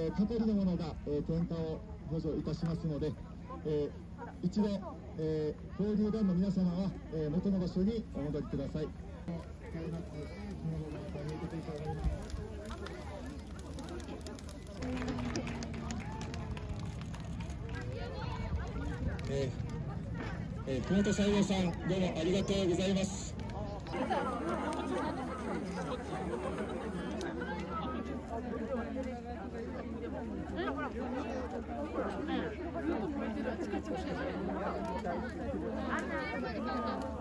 係の者が、点火を補助いたしますので、一度、放流団の皆様は、元の場所にお戻りください。熊本西郷さん、どうもありがとうございます。 ほら、